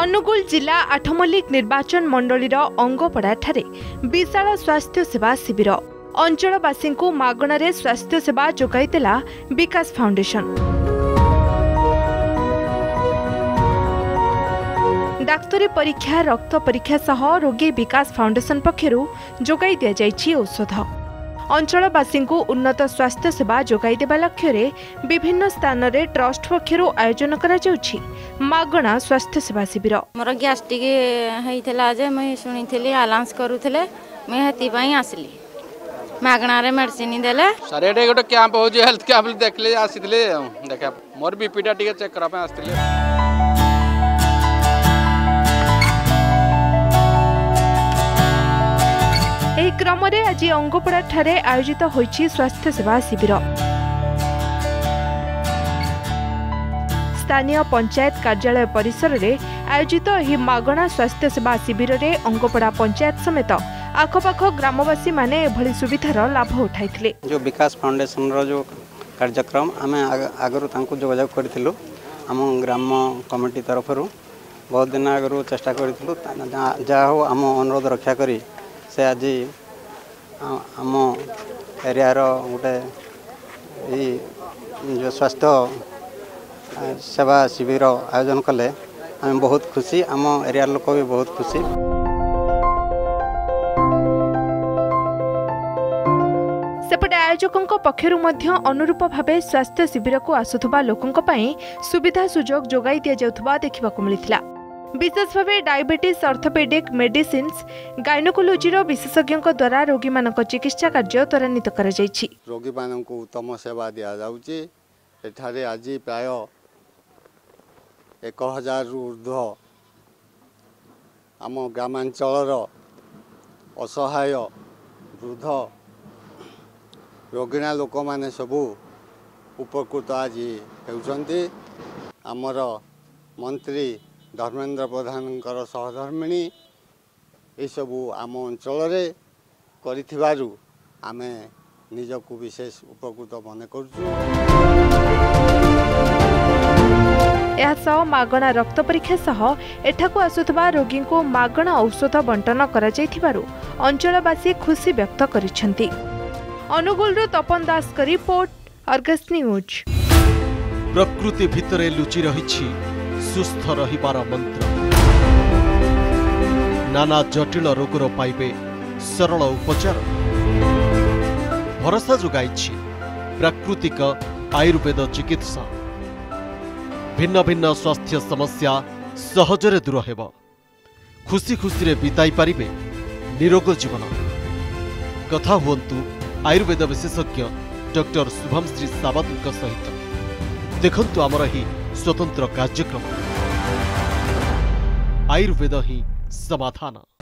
अनुगुल जिला आठमल्लिक निर्वाचन मंडलीर अंगपड़ा ठारे विशाल स्वास्थ्य सेवा शिविर अंचलवासी को मागणारे स्वास्थ्य सेवा जोगाईदेला विकास फाउंडेशन। डाक्तरी परीक्षा रक्त परीक्षा सह रोगी विकास फाउंडेशन पक्षरु जोगाई दिया जायछि औषध। अंचलवासी को उन्नत स्वास्थ्य सेवा जोगाई देबा लक्ष्य रे विभिन्न स्थान रे ट्रस्ट पक्षरु आयोजन करा जाउछि मागणा स्वास्थ्य सेवा शिविर। मोर गैस्ट्रिक हेइथला जे मैं सुनिथिली अलाउंस करूथले मैं हेति पई आसली मागणा रे मेडिसिन देले सारे एटे गोटे कैंप हो जे हेल्थ कैंप देखले आसीथले देखा मोर बीपीटा टिके चेक करा पे आसीथले। एही क्रम रे आज अंगपड़ा ठारे आयोजित होइछि स्वास्थ्य सेवा शिविर। स्थानीय पंचायत कार्यालय परिसर रे आयोजित एही मागणा स्वास्थ्य सेवा शिविर रे अंगपड़ा पंचायत समेत आखपाख ग्रामवासी माने एभली सुविधार लाभ उठाइथिले। जो विकास फाउंडेशन रो जो कार्यक्रम आमे आगरु तांको जोगाजोग करथिलु हम ग्राम कमिटी तरफरु बहुत दिन आगरु चेष्टा करथिलु जा हो हम अनुरोध रक्षा करी से आज आम एरिया गोटे जो स्वास्थ्य सेवा शिविर आयोजन कले आम बहुत खुशी आम एरिया लोक भी बहुत खुशी। सेपटे आयोजकों पक्षरु मध्य अनुरूप भावे स्वास्थ्य शिविर को आसुथुबा लोकंक पई सुविधा सुजोग जोगाई दिया जाउथबा देखिबाकू मिलिथिला। विशेष भाव डायबिटीज ऑर्थोपेडिक मेडिसिन्स गायनोकोलॉजी विशेषज्ञों द्वारा रोगी मानक चिकित्सा कार्य त्वरान्वित करा जायछि। रोगी मानक उत्तम सेवा दिया जाउछि। एठारे आज प्राय 1000 रु ऊर्ध्व आम ग्रामांचल असहाय वृद्ध रोगिणा लोक माने सबू उपकृत आज होउछन्ति। आमर मंत्री धर्मेंद्र प्रधान सहधर्मिणी ये सबू आम अंचल करिथिबारु आमे निजकु विशेष उपकृत मन करछु। एहासह मागणा रक्त परीक्षा सह एठाकु आसुथबा रोगी को मागणा औषध बंटन करा जायथिबारु अंचलवासी खुशी व्यक्त करिसेंति। अनुगुल तपन दास का रिपोर्ट, अर्गस न्यूज। प्रकृति भितरे लुचि रहिछि सुस्थ रहिबार मंत्र। नाना जटिल रोगर पाइबे सरल उपचार। भरोसा जोगाइछि प्राकृतिक आयुर्वेद चिकित्सा। भिन्न भिन्न स्वास्थ्य समस्या सहजरे दूर हेब। खुशी खुशी रे बिताई पारिबे निरोग जीवन। कथा हुअन्तु आयुर्वेद विशेषज्ञ डॉक्टर शुभमश्री सावंत सहित। देखंतु आमर ही स्वतंत्र कार्यक्रम आयुर्वेद ही समाधान।